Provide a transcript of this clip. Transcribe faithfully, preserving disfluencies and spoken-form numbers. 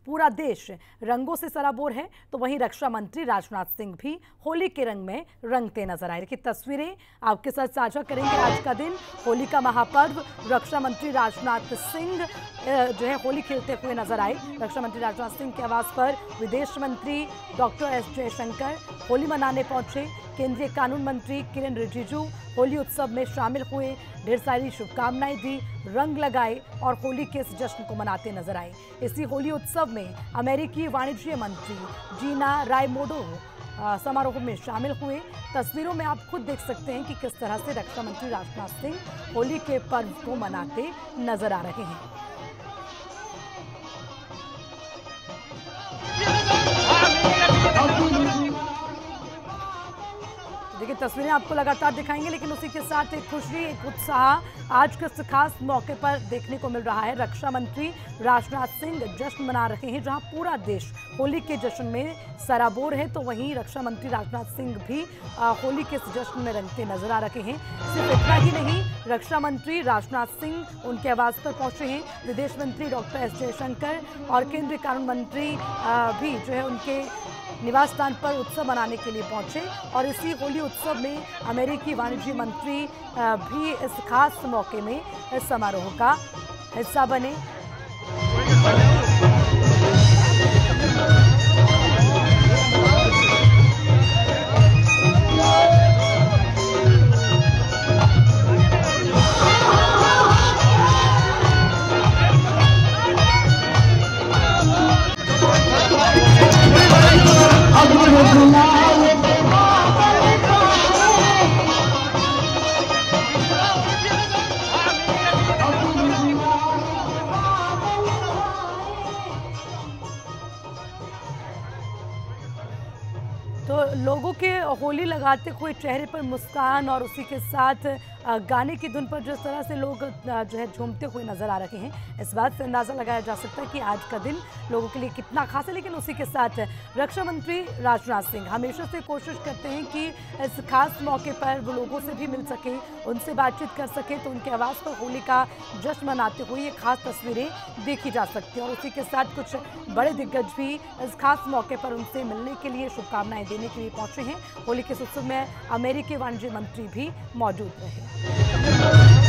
पूरा देश रंगों से सराबोर है तो वहीं रक्षा मंत्री राजनाथ सिंह भी होली के रंग में रंगते नजर आए। देखिए तस्वीरें आपके साथ साझा करेंगे। आज का दिन होली का महापर्व, रक्षा मंत्री राजनाथ सिंह जो है होली खेलते हुए नजर आए। रक्षा मंत्री राजनाथ सिंह के आवास पर विदेश मंत्री डॉक्टर एस जयशंकर होली मनाने पहुंचे। केंद्रीय कानून मंत्री किरेन रिजिजू होली उत्सव में शामिल हुए, ढेर सारी शुभकामनाएं दी, रंग लगाए और होली के इस जश्न को मनाते नजर आए। इसी होली उत्सव में अमेरिकी वाणिज्य मंत्री जीना रायमोंडो समारोह में शामिल हुए। तस्वीरों में आप खुद देख सकते हैं कि किस तरह से रक्षा मंत्री राजनाथ सिंह होली के पर्व को मनाते नजर आ रहे हैं। देखिए तस्वीरें आपको लगातार दिखाएंगे, लेकिन उसी के साथ एक खुशी, एक उत्साह आज के खास मौके पर देखने को मिल रहा है। रक्षा मंत्री राजनाथ सिंह जश्न मना रहे हैं। जहां पूरा देश होली के जश्न में सराबोर है तो वहीं रक्षा मंत्री राजनाथ सिंह भी होली के इस जश्न में रंगते नजर आ रहे हैं। सिर्फ इतना ही नहीं, रक्षा मंत्री राजनाथ सिंह उनके आवास पर पहुंचे हैं। विदेश मंत्री डॉक्टर एस जयशंकर और केंद्रीय कानून मंत्री भी जो है उनके निवास स्थान पर उत्सव मनाने के लिए पहुंचे और इसी होली उत्सव में अमेरिकी वाणिज्य मंत्री भी इस खास मौके में इस समारोह का हिस्सा बने। तो लोगों के होली लगाते हुए चेहरे पर मुस्कान और उसी के साथ गाने की धुन पर जिस तरह से लोग जो है झूमते हुए नजर आ रहे हैं, इस बात से अंदाज़ा लगाया जा सकता है कि आज का दिन लोगों के लिए कितना खास है। लेकिन उसी के साथ रक्षा मंत्री राजनाथ सिंह हमेशा से कोशिश करते हैं कि इस खास मौके पर वो लोगों से भी मिल सके, उनसे बातचीत कर सके। तो उनके आवास पर होली का जश्न मनाते हुए ये खास तस्वीरें देखी जा सकती हैं और उसी के साथ कुछ बड़े दिग्गज भी इस खास मौके पर उनसे मिलने के लिए, शुभकामनाएं देने के लिए पहुंचे हैं। होली के उत्सव में अमेरिकी वाणिज्य मंत्री भी मौजूद रहे।